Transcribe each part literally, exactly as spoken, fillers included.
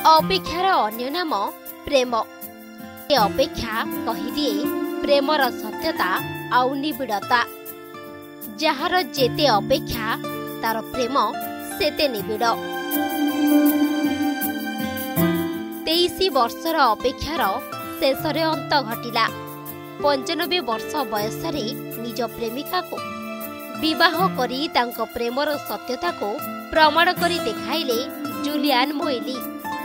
अपेक्षार अन्य नाम प्रेम। ए अपेक्षा कहीदिए प्रेमर सत्यता आउ निबिड़ता। जार जेते अपेक्षा तार प्रेम सेते निबिड़। तेईस वर्षर अपेक्षार शेषरे अंत घटिला। पंचानबे वर्ष बयसरे निज प्रेमिका को विवाह करी तांको प्रेमर सत्यता को प्रमाण करी देखाइले जूलियान मोएली।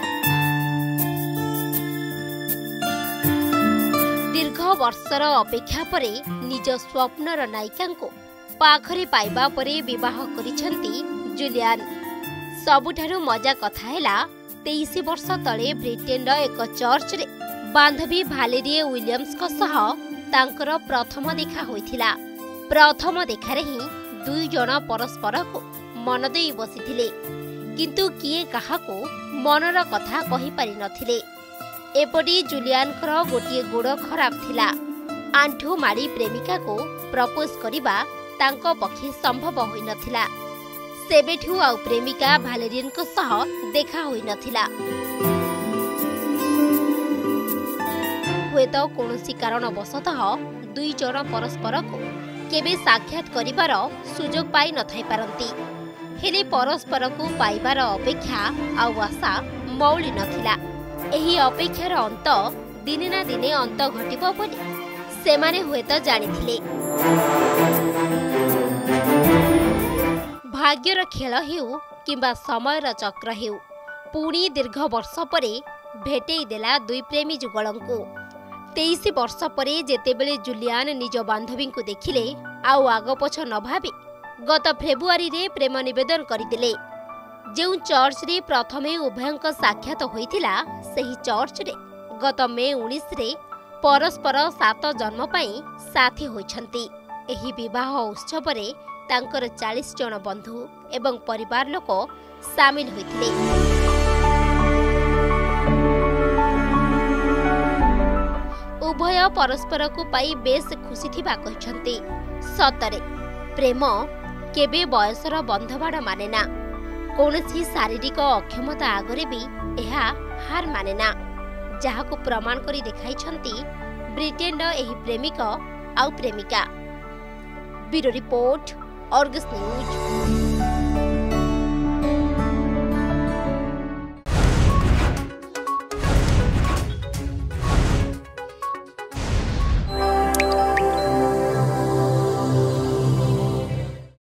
दीर्घ वर्षर अपेक्षा परे निज स्वप्नर नायिका को पाखरे पाइबा परे विवाह करिसंती जूलियान। सबुठारु मजा कथा हैला तेईस वर्ष तले ब्रिटेन एक चर्च रे बांधवी भालेरिए विलियम्स को सह तांकर प्रथम देखा होइथिला। प्रथम देखारे ही दुई जन परस्पर को मन देई बसिथिले, किंतु किए काहाको मनर कथा कहि पारि नथिले। एपटी जूलियानकर गोटिए गोड़ खराब थिला। आंठू माड़ी प्रेमिका को प्रपोज करिबा तांको पक्षे संभव होई नथिला। सेबेठू आउ प्रेमिका भालेरियन को सह देखा होई नथिला। हुए तो कौनसी कारणवशतः दुई जन परस्पर को केबे साक्षात करिबार सुजोग पाई नथाई पारंती। हेले परस्पर को पाइबार अपेक्षा आउ आशा मौली नथिला। एही अपेक्षार अंत दिने ना दिने अंत घटिबो बोली सेमाने हुए तो जानिथिले। भाग्यर खेल हेउ किंबा समयर चक्र हेउ, पुणी दीर्घ वर्ष परे भेटेई देला दुई प्रेमी जुगलंकु। तेईस वर्ष परे जेतेबेले जूलियान निज बांधवी को देखिले आउ आग पछ न भाबी गत फेब्रुआरी रे प्रेम निवेदन करदिले। जेउ चर्च रे प्रथमे उभयंक साक्षात होइथिला सेही चर्च रे गत मे उन्नीस रे परस्पर सात जन्म पाई साथी होइछंती। एही विवाह उत्सव रे तांकर चालीस जन बंधु एवं परिवार लोक सामिल होइथिले। उभय परस्पर को पाई बेस खुशी थिबा कहिसंती। सतरे प्रेम केबे बयसर बंधबाड़ माने ना। कौनसी शारीरिक अक्षमता आगरे भी एहा हार माने ना, जहाको प्रमाण करी देखाइछंती ब्रिटेन एही प्रेमिक आउ प्रेमिका। Bureau report, Argus news.